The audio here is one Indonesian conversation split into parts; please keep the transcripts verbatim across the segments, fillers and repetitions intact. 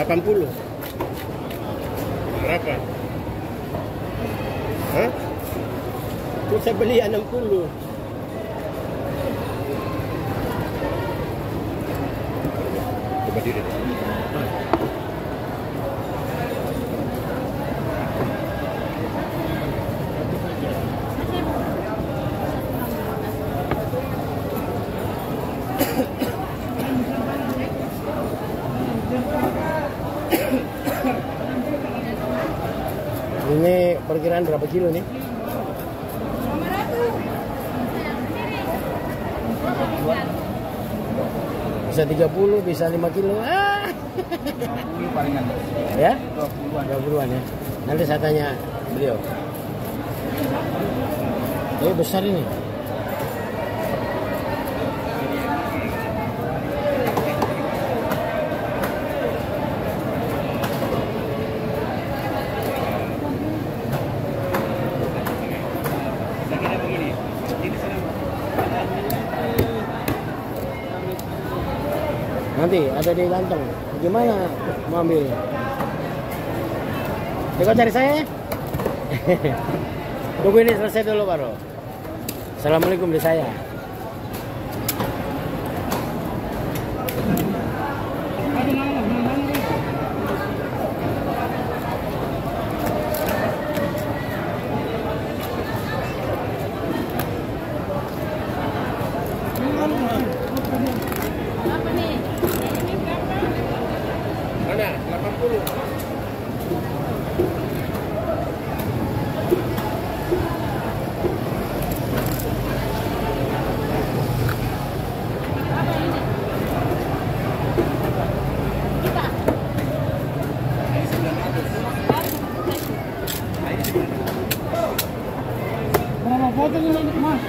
delapan puluh. Berapa? Hah? Terus saya beli enam puluh. Coba diri. Ini perkiraan berapa kilo nih? Bisa tiga puluh, bisa lima kilo. Ah. Ya? dua puluhan ya. Nanti saya tanya beliau. Eh, besar ini. Nanti ada di kantong. Gimana mau ambil? Coba cari saya. Tunggu ini selesai dulu baru. Assalamualaikum di saya. delapan puluh. Berapa potong ini, Mas?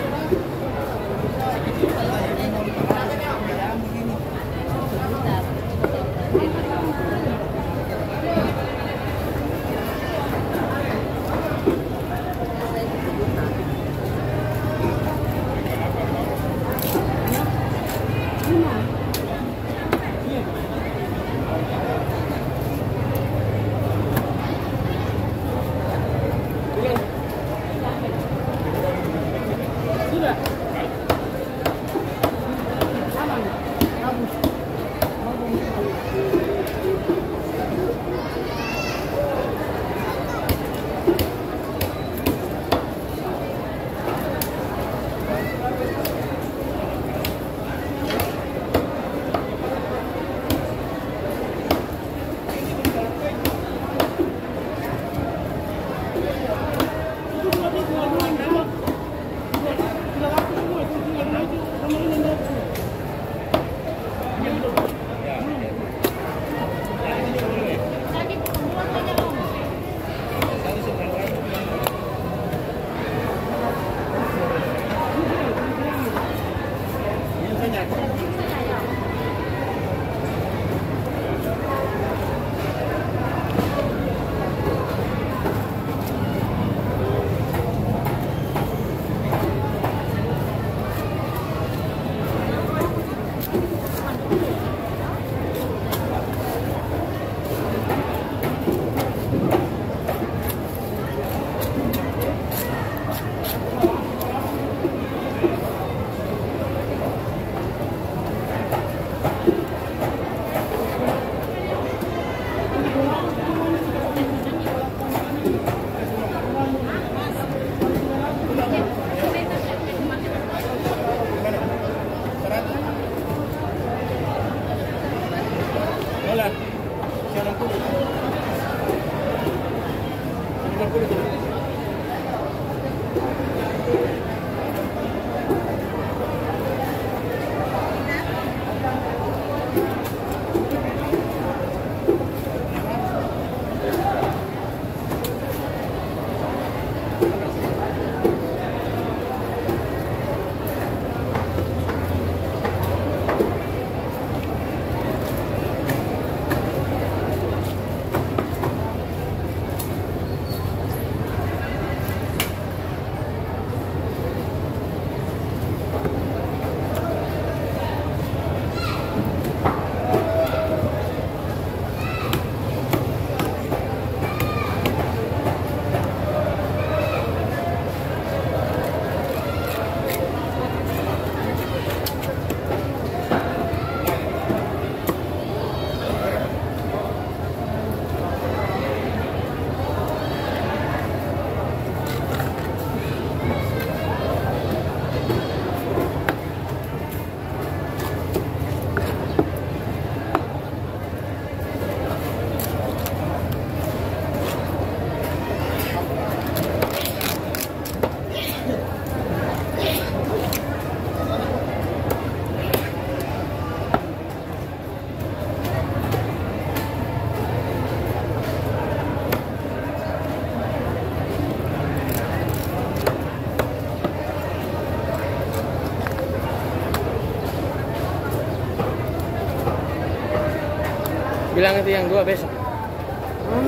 bilang itu yang dua besok. Hmm?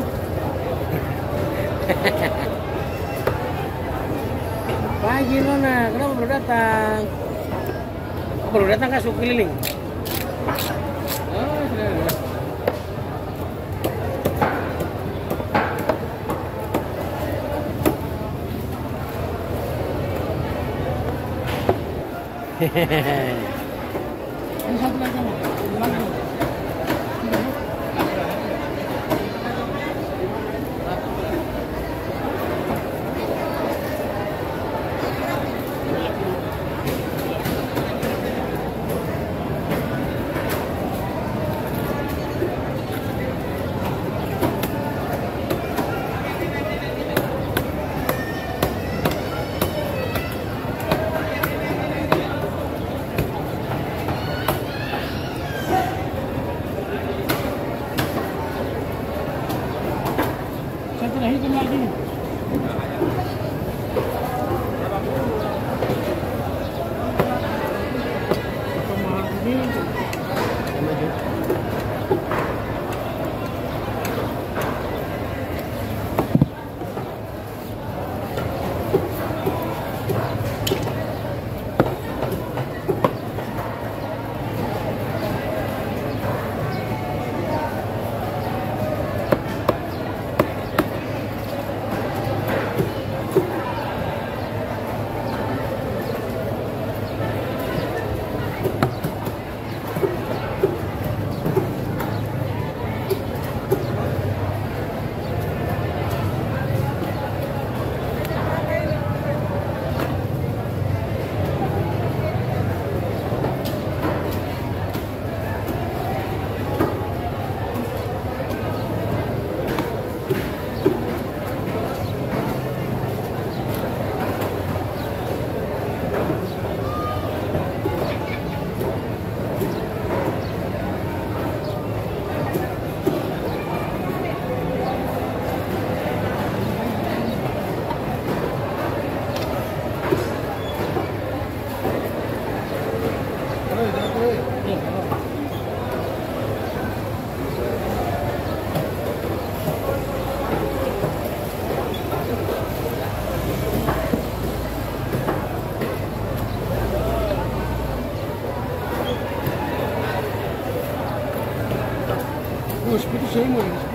Pagi Nona, kenapa baru datang? Oh, baru datang kah suku keliling? Oh, sudah, sudah. Hehehe. Ini satu lagi sama. Hitung lagi. Oh, seperti saya mau seperti.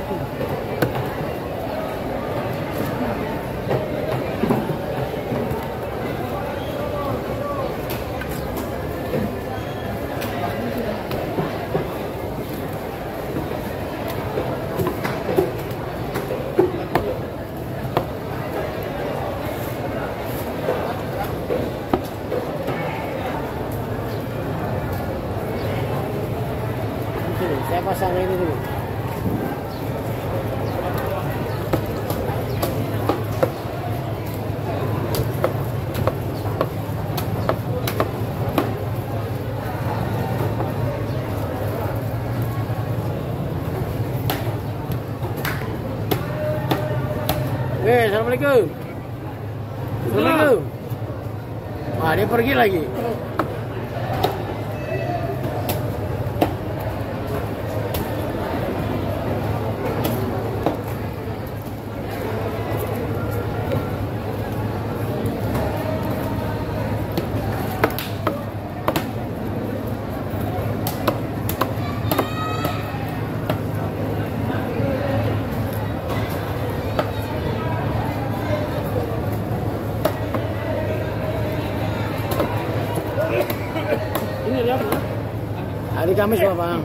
Saya pasang ini dulu. Eh, Assalamualaikum. Assalamualaikum. Ah, dia pergi lagi. Hari Kamis Bapak.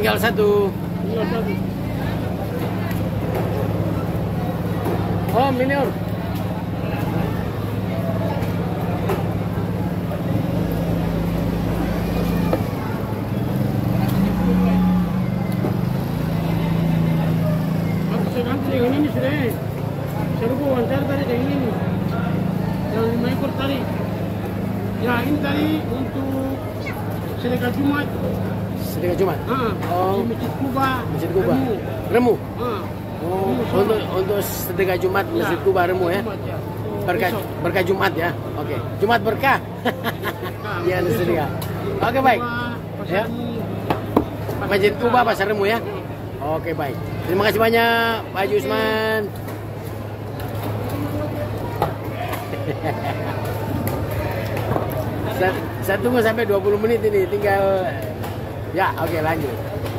Tinggal satu. Tinggal satu. Om, ini om. Nanti yang ini sudah seru wawancara tadi yang ini yang lima ekor tadi ya ini tadi untuk sedekah Jumat Sedekah Jumat. ah, Oh. di Masjid Quba Masjid Quba. Remu. Remu. Ah, Oh, Remu sama. untuk untuk sedekah Jumat Masjid Quba Remu ya. Jumat, ya. Berkah Besok. berkah Jumat ya. Oke. Jumat berkah. Nah, Iya, besok. sedekah. Oke, baik. Pasar Ya. Remu. Masjid Quba Pasar Remu ya. Oke, baik. Terima kasih banyak Pak Haji Usman. Saya, saya tunggu sampai dua puluh menit ini, tinggal ya, oke lanjut.